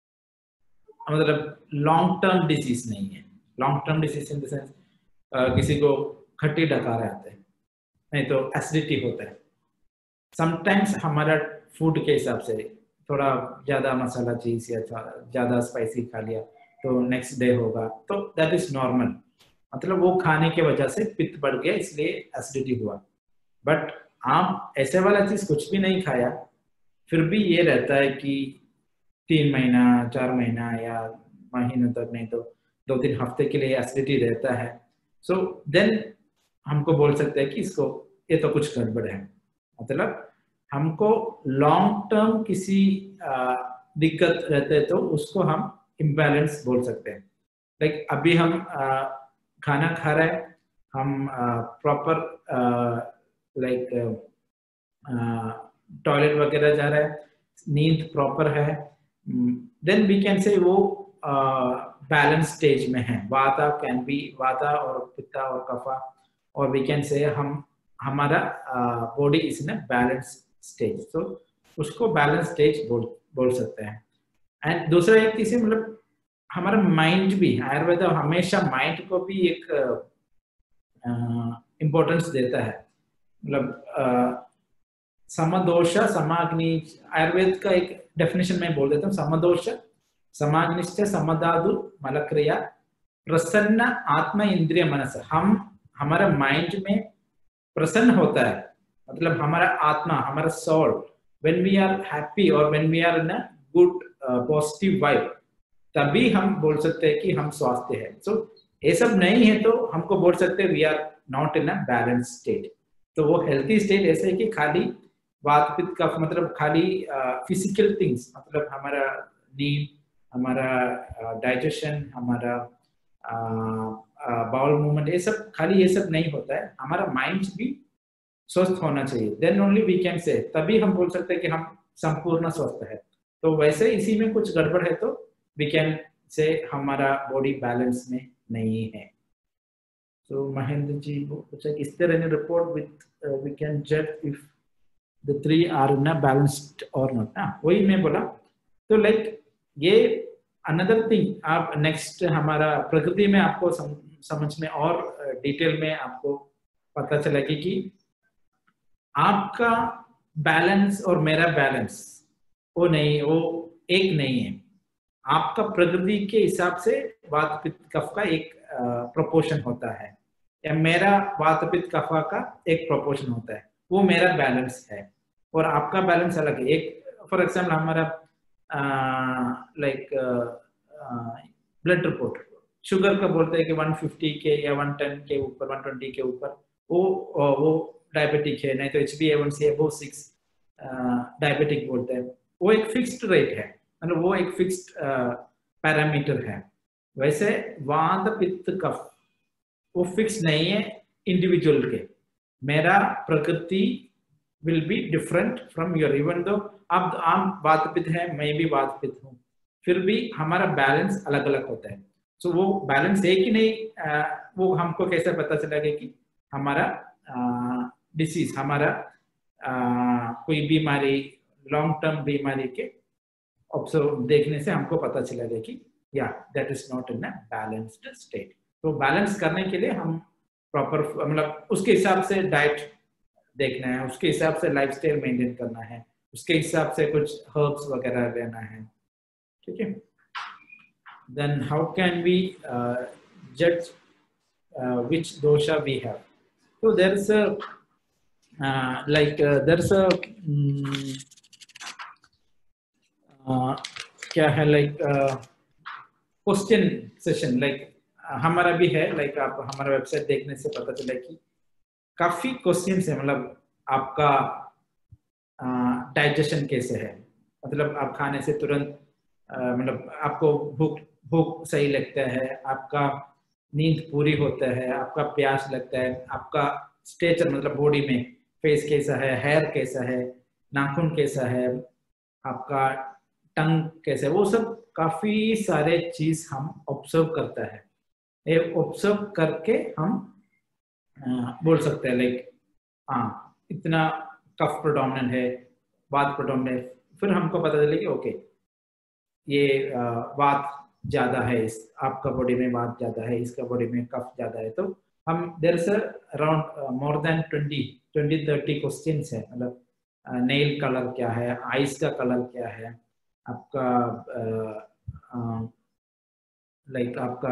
A: मतलब लॉन्ग टर्म डिजीज नहीं है। Long term disease in the sense किसी को खट्टी डकारे आते हैं, नहीं तो एसिडिटी होता है। समटाइम्स हमारा फूड के हिसाब से थोड़ा ज्यादा मसाला चीज या ज्यादा स्पाइसी खा लिया तो नेक्स्ट डे होगा, तो दैट इज नॉर्मल, मतलब वो खाने के वजह से पित्त बढ़ गया इसलिए एसिडिटी हुआ। बट आप ऐसे वाला चीज कुछ भी नहीं खाया, फिर भी ये रहता है कि 3 महीना 4 महीना या महीनों तक, नहीं तो 2-3 हफ्ते के लिए एसिडिटी रहता है, सो देन हमको बोल सकते हैं कि इसको ये तो कुछ गड़बड़ है। मतलब हमको लॉन्ग टर्म किसी दिक्कत रहते है तो उसको हम इम्बैलेंस बोल सकते हैं। लाइक अभी हम खाना खा रहे हैं, हम प्रॉपर लाइक टॉयलेट वगैरह जा रहा है, नींद प्रॉपर है, देन वी कैन से वो बैलेंस स्टेज में है। वाता कैन बी वाता और पित्ता और कफा, और वी कैन से हमारा body is in balance stage, तो उसको बैलेंस स्टेज बोल सकते हैं। एंड दूसरा एक चीज, मतलब हमारा माइंड भी, आयुर्वेद हमेशा माइंड को भी एक इम्पोर्टेंस देता है। मतलब समदोष समाग्नि, आयुर्वेद का एक डेफिनेशन में बोल देता हूँ, समदोष समाग्निश्च समदादु मलक्रिया प्रसन्न आत्मा इंद्रिय मनस। हमारा माइंड में प्रसन्न होता है, मतलब हमारा आत्मा, हमारा soul, when we are happy और when we are in a good positive vibe, तभी हम बोल सकते हैं कि हम स्वस्थ है। सो ये सब नहीं है तो हमको बोल सकते हैं we are not in a balance state. तो वो हेल्थी स्टेट ऐसे है कि खाली वात पित्त कफ, मतलब खाली फिजिकल थिंग्स, मतलब हमारा नींद, हमारा डाइजेशन, हमारा बाउल मूवमेंट, ये सब खाली ये सब नहीं होता है, हमारा माइंड भी स्वस्थ होना चाहिए। देन ओनली वी कैन से, तभी हम बोल सकते हैं कि हम संपूर्ण स्वस्थ है। तो वैसे इसी में कुछ गड़बड़ है तो वी कैन से हमारा बॉडी बैलेंस में नहीं है। So Mahendra ji, is there any report with we can judge if the 3 are in a balanced or not? वही मैं बोला, तो लाइक ये अनदर थिंग, आप नेक्स्ट हमारा प्रकृति में आपको समझ में और डिटेल में आपको पता चलेगी कि आपका बैलेंस और मेरा बैलेंस वो एक नहीं है। आपका प्रकृति के हिसाब से वात पित्त कफ का एक प्रोपोर्शन होता है, या मेरा वात पित्त कफा का एक प्रोपोर्शन होता है, वो मेरा बैलेंस है और आपका बैलेंस अलग है। एक फॉर एग्जाम्पल हमारा लाइक ब्लड रिपोर्ट, शुगर का बोलते हैं कि 150 के या 110 के ऊपर, 120 के ऊपर वो डायबिटिक है, नहीं तो HbA1c अबव 6 डायबिटिक बोलते हैं। वो एक फिक्स्ड रेट है, मतलब वो एक फिक्स्ड पैरामीटर है। वैसे वात पित्त कफ वो फिक्स नहीं है इंडिविजुअल के। मेरा प्रकृति will be different from your, even though आप वातपित्त हैं, मैं भी वातपित्त हूँ, फिर भी हमारा बैलेंस अलग अलग होता है। सो वो बैलेंस है कि नहीं, वो हमको कैसे पता चलेगा कि हमारा डिसीज, हमारा कोई बीमारी, लॉन्ग टर्म बीमारी के ऑब्जर्व देखने से हमको पता चलेगा कि या that is not in a balanced state. तो बैलेंस करने के लिए हम प्रॉपर मतलब उसके हिसाब से डाइट देखना है, उसके हिसाब से लाइफस्टाइल मेंटेन करना है, उसके हिसाब से कुछ हर्ब्स वगैरह लेना है, ठीक है। देन हाउ कैन वी जज which dosha we have? So there's a there's a क्या है क्वेश्चन सेशन हमारा भी है, आप हमारा वेबसाइट देखने से पता चला कि काफी क्वेश्चंस है, मतलब आपका डाइजेशन कैसे है, मतलब आप खाने से तुरंत मतलब आपको भूख सही लगता है, आपका नींद पूरी होता है, आपका प्यास लगता है, आपका स्ट्रेचर मतलब बॉडी में फेस कैसा है, हेयर कैसा है, नाखून कैसा है, आपका टंग कैसा है, वो सब काफी सारे चीज हम ऑब्जर्व करता है। ये ऑब्जर्व करके हम बोल सकते हैं हाँ इतना कफ प्रोडोमिनेंट है, वात प्रोडोमिनेंट है, फिर हमको पता चले कि ओके ये वात ज्यादा है, इस आपका बॉडी में वात ज्यादा है, इसका बॉडी में कफ ज्यादा है। तो हम there is around more than 20-30 questions है, मतलब नेल कलर क्या है, आइस का कलर क्या है, आपका आपका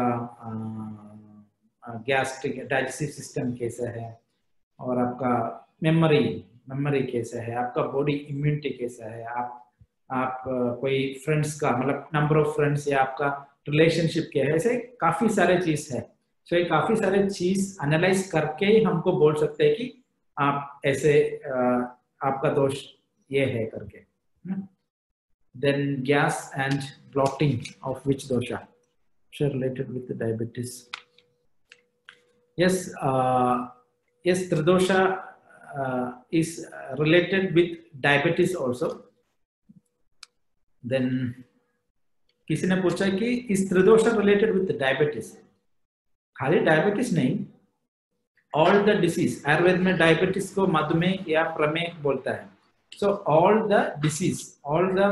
A: गैस्ट्रिक डाइजेस्टिव सिस्टम कैसा है, और आपका मेमोरी कैसा है, आपका बॉडी इम्यूनिटी कैसा है, आप कोई फ्रेंड्स का मतलब नंबर ऑफ फ्रेंड्स या आपका रिलेशनशिप क्या है, ऐसे काफी सारे चीज है। सो ये काफी सारे चीज एनालाइज करके ही हमको बोल सकते हैं कि आप ऐसे आपका दोष ये है करके। Then gas and bloating of which dosha related with the diabetes? Yes, yes, tridosha is related with diabetes also. Then किसी ने पूछा कि इस त्रिदोषा रिलेटेड विद डायबिटीज? खाली डायबिटीज नहीं, ऑल द डिसीज, आयुर्वेद में डायबिटीज को मधुमेह या प्रमेह बोलता है। So all the disease, all the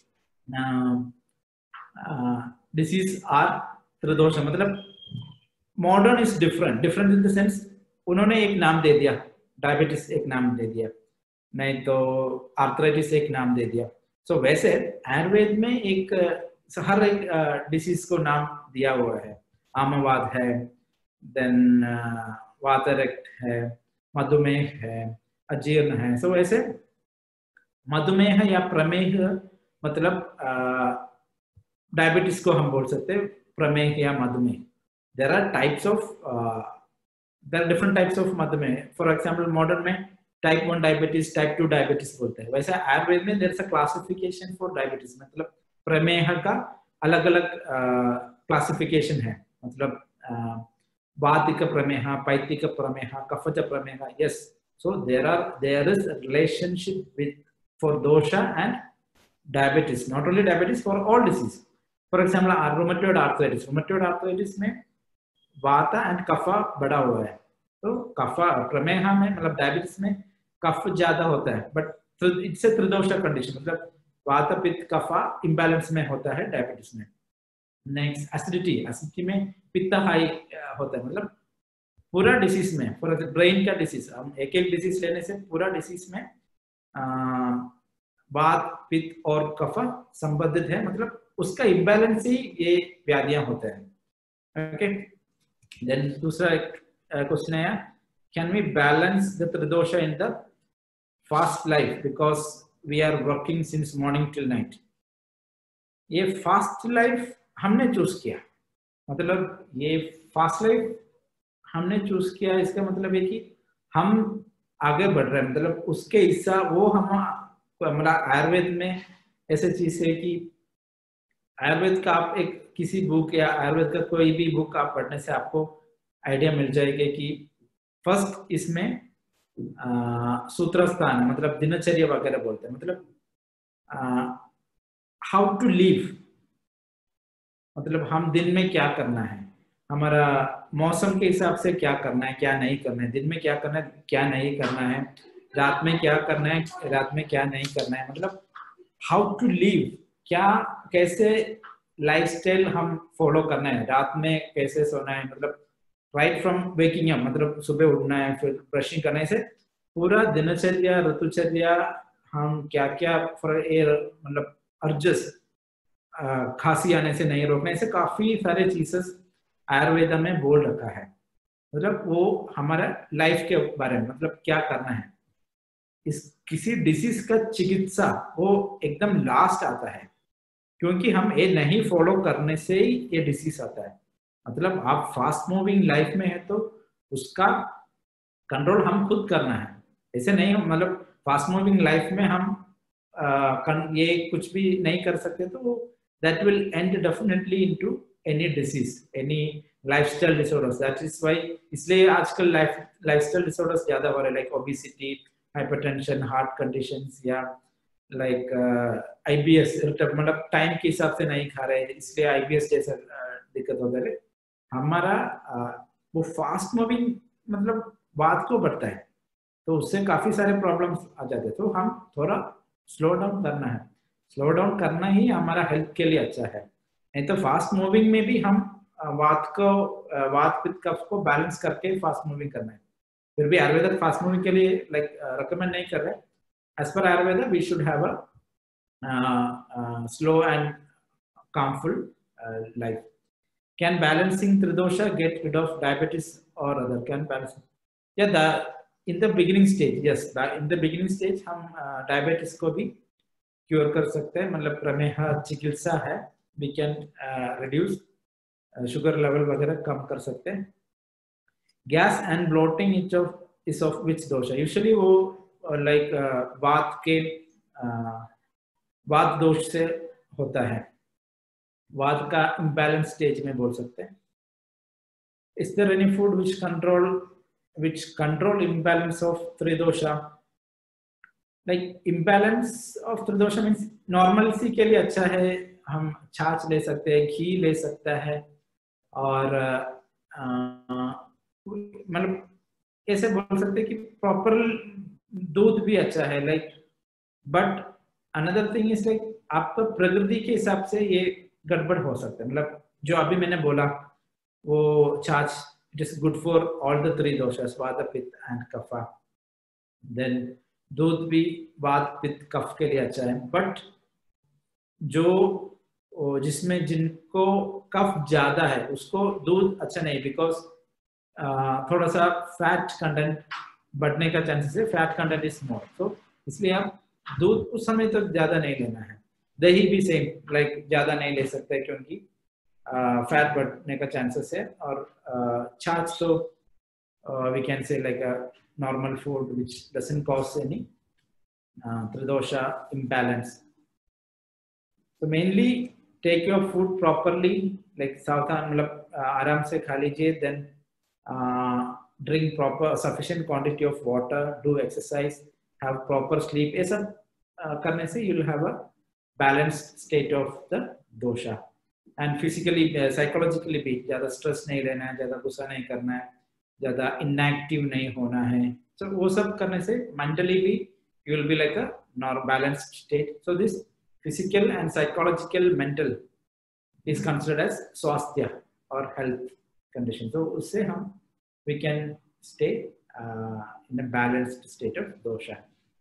A: disease are tridosha. मतलब modern is different in the sense उन्होंने एक नाम दे दिया, डायबिटीज एक नाम दे दिया, नहीं तो आर्थराइटिस एक नाम दे दिया। सो वैसे आयुर्वेद में एक हर एक डिसीज को नाम दिया हुआ है। आमवाद है, देन वातरक्त है, मधुमेह है, अजीर्ण है। सो वैसे मधुमेह या प्रमेह मतलब डायबिटीज को हम बोल सकते हैं प्रमेह या मधुमेह। There are types of there are different types of मधुमेह। फॉर एग्जांपल मॉडर्न में टाइप 1 डायबिटीज, टाइप 2 डायबिटीज बोलते हैं। वैसे आयुर्वेद में there is a classification for diabetes, मतलब प्रमेह का अलग अलग क्लासिफिकेशन है, मतलब वातिक प्रमेह, पैतिक प्रमेह, कफज प्रमेह। Yes, so there is relationship with for dosha and diabetes, not only diabetes, for all disease. For example, rheumatoid arthritis में वाता एंड कफा बढ़ा हुआ है। तो कफा प्रमेह में मतलब डायबिटीज में कफ ज्यादा होता है, but it's a tridosha condition, मतलब वात पित्त कफा इम्बैलेंस में होता है डायबिटीज में। नेक्स्ट एसिडिटी में पित्त हाई होता है, मतलब पूरा डिसीज में, फॉर एग्जाम्पल ब्रेन का डिसीज, हम एक एक डिसीज लेने से पूरा डिसीज में वात पित्त और कफा संबंधित है, मतलब उसका इम्बैलेंस ही ये व्याधियां होते हैं। ओके, देन दूसरा क्वेश्चन है, can we balance the tridosha in the fast life because we are working since morning till night? ये फास्ट लाइफ हमने चूज किया, मतलब ये फास्ट लाइफ हमने चूज किया, इसका मतलब है कि हम आगे बढ़ रहे हैं, मतलब उसके हिस्सा वो हम हमारा आयुर्वेद में ऐसे चीज है कि आयुर्वेद का आप एक किसी बुक या आयुर्वेद का कोई भी बुक आप पढ़ने से आपको आइडिया मिल जाएगा कि फर्स्ट इसमें सूत्र स्थान, मतलब दिनचर्या वगैरह बोलते हैं, मतलब हाउ टू लिव, मतलब हम दिन में क्या करना है, हमारा मौसम के हिसाब से क्या करना है क्या नहीं करना है, दिन में क्या करना है क्या नहीं करना है, रात में क्या करना है रात में क्या नहीं करना है, मतलब हाउ टू लिव, क्या कैसे लाइफस्टाइल हम फॉलो करना है, रात में कैसे सोना है, मतलब राइट फ्रॉम वेकिंग अप, मतलब सुबह उठना है फिर ब्रशिंग करने से पूरा दिनचर्या ऋतुचर्या, हम क्या क्या मतलब अर्जस, खांसी आने से नहीं रोकना, ऐसे काफी सारे चीजेस आयुर्वेदा में बोल रखा है, मतलब वो हमारा लाइफ के बारे में, मतलब क्या करना है, इस किसी डिसीज का चिकित्सा वो एकदम लास्ट आता है, क्योंकि हम ये नहीं फॉलो करने से ही ये डिसीज आता है, मतलब आप फास्ट मूविंग लाइफ में है तो उसका कंट्रोल हम खुद करना है, ऐसे नहीं मतलब फास्ट मूविंग लाइफ में हम ये कुछ भी नहीं कर सकते तो that will end definitely into any disease, any lifestyle disorders. That is why इसलिए आजकल lifestyle disorders ज्यादा हो रहे हैं, like obesity, hypertension, heart conditions या like IBS, मतलब टाइम के हिसाब से नहीं खा रहे इसलिए IBS जैसा दिक्कत होता है हमारा। वो फास्ट मूविंग मतलब बात को बढ़ता है तो उससे काफी सारे प्रॉब्लम्स आ जाते हैं, तो हम थोड़ा स्लो डाउन करना है, स्लो डाउन करना ही हमारा हेल्थ के लिए अच्छा है, नहीं तो फास्ट मूविंग में भी हम वात पित्त कफ को बैलेंस करके फास्ट मूविंग करना है, फिर भी आयुर्वेदा फास्ट मूविंग के लिए लाइक रिकमेंड नहीं कर रहे, as per Ayurveda we should have a slow and calmful life. Can balancing tridosha get rid of diabetes or other? Can balance? Yeah, in the beginning stage, yes, in the beginning stage हम diabetes को भी cure कर सकते हैं, मतलब प्रमेह चिकित्सा है, we can reduce sugar level वगैरह कम कर सकते हैं। Gas and bloating is of which dosha है, यूजुअली वो लाइक वात के वात दोष से होता है, वात का इम्बैलेंस स्टेज में बोल सकते हैं। Is there any food which control imbalance of tridosha? Like imbalance of tridosha means normalcy के लिए अच्छा है, हम छाछ ले सकते हैं, घी ले सकता है, और मतलब ऐसे बोल सकते हैं कि प्रॉपर दूध भी अच्छा है, like but another thing is like आपका प्रकृति के हिसाब से ये गड़बड़ हो सकता है, मतलब जो अभी मैंने बोला वो छाछ, it is good for all the three doshas vata pitta and कफा, then दूध भी वात पित्त कफ के लिए अच्छा है, बट जो जिसमें जिनको कफ ज्यादा है उसको दूध अच्छा नहीं, बिकॉज थोड़ा सा फैट कंटेंट बढ़ने का चांसेस है, फैट कंटेंट इज मोर, तो इसलिए आप दूध उस समय तक तो ज्यादा नहीं लेना है। दही भी सेम लाइक ज्यादा नहीं ले सकते क्योंकि फैट बढ़ने का चांसेस है, और छाछ तो we can say like a normal food which doesn't cause any tridosha imbalance. So mainly take your food properly, like सावधान मतलब आराम से खा लीजिए, then drink proper sufficient quantity of water, do exercise, have proper sleep, ये सब करने से you'll have a balanced state of the dosha. And physically psychologically भी ज़्यादा stress नहीं रहना है, ज़्यादा गुस्सा नहीं करना है, ज़्यादा इनएक्टिव नहीं होना है, so वो सब करने से mentally भी you will be like a normal balanced state. So this physical and psychological mental is considered as swasthya or health condition. So उससे हम we can stay in a balanced state of dosha.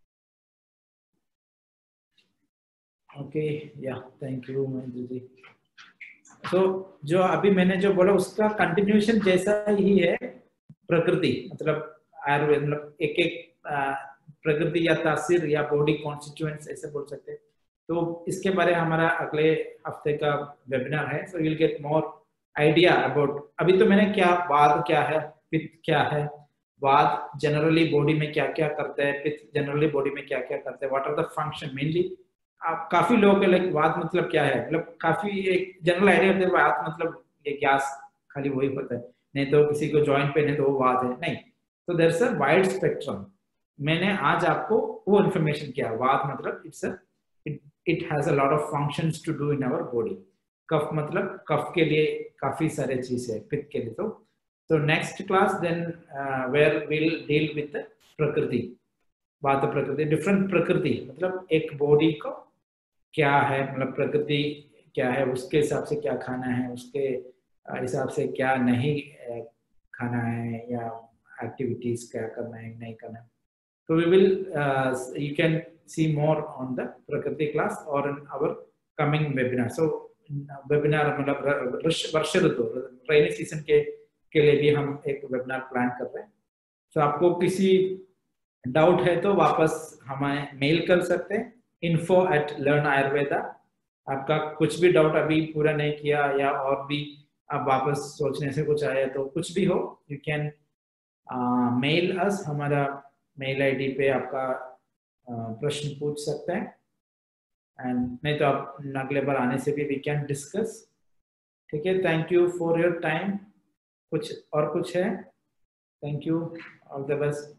A: Okay, yeah, thank you Mahendra ji. So जो अभी मैंने जो बोला उसका continuation जैसा ही है प्रकृति, मतलब आयुर्वेद मतलब एक एक प्रकृति या तासीर या बॉडी कॉन्स्टिट्यूएंट्स ऐसे बोल सकते हैं, तो इसके बारे में हमारा अगले हफ्ते का वेबिनार है, so you will get more idea about, अभी तो मैंने क्या वात क्या है, पित्त क्या है, वात जनरली बॉडी में क्या क्या करता है, पित्त जनरली बॉडी में क्या क्या करता है, what are the function mainly, आप काफी लोगों के लाइक वात मतलब क्या है, मतलब काफी एक जनरल आइडिया होता है वात मतलब ये गैस खाली वही होता है, नहीं तो किसी को जॉइंट पेन है तो वो वात है, नहीं, तो there is a wide spectrum. मैंने आज आपको वो इन्फॉर्मेशन किया, वात मतलब it's it has a lot of functions to do in our body. कफ मतलब कफ के लिए काफी सारे चीजें है पित्त के लिए. तो next class then where we'll deal with the प्रकृति, वात प्रकृति, different प्रकृति मतलब एक बॉडी को क्या है, मतलब प्रकृति क्या है, उसके हिसाब से क्या खाना है, उसके हिसाब से क्या नहीं खाना है, या एक्टिविटीज क्या करना है नहीं करना है. So we will you can see more on the prakriti class or in our coming webinar. So webinar मतलब वर्ष ऋतु रेनी सीजन के लिए भी हम एक वेबिनार प्लान कर रहे हैं. तो आपको किसी डाउट है तो वापस हमें मेल कर सकते हैं info@learnayurveda. आपका कुछ भी डाउट अभी पूरा नहीं किया या और भी आप वापस सोचने से कुछ आया तो कुछ भी हो, यू कैन मेल अस. हमारा मेल आईडी पे आपका प्रश्न पूछ सकते हैं, एंड नहीं तो आप अगले बार आने से भी वी कैन डिस्कस. ठीक है, thank you for your time. कुछ और कुछ है? Thank you, all the best.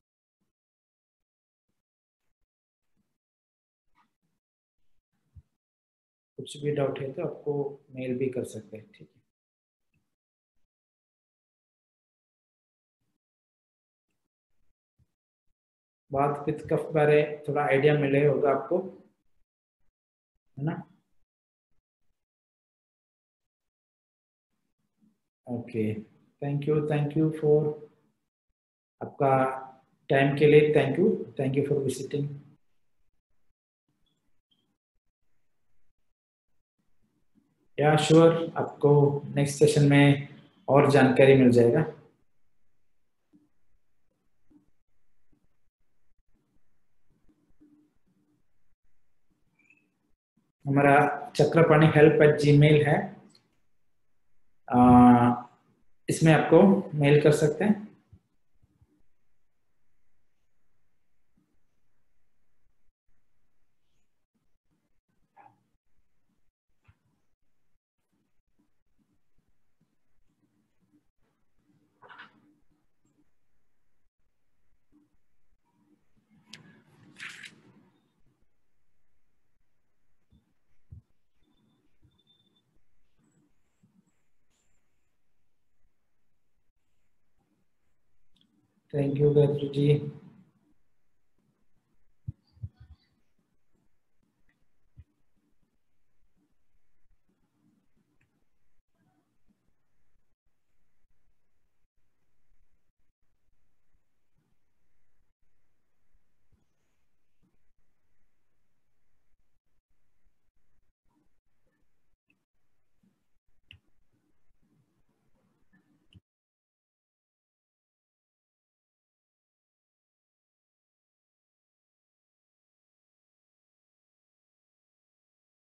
A: कुछ भी डाउट है तो आपको मेल भी कर सकते हैं. ठीक है, बात पित्त कफ बारे थोड़ा आइडिया मिले होगा आपको, है ना? ओके, थैंक यू फॉर आपका टाइम के लिए. Thank you for visiting. या श्योर, आपको नेक्स्ट सेशन में और जानकारी मिल जाएगा. हमारा chakrapaani@gmail है, इसमें आपको मेल कर सकते हैं. Thank you Gayatri ji.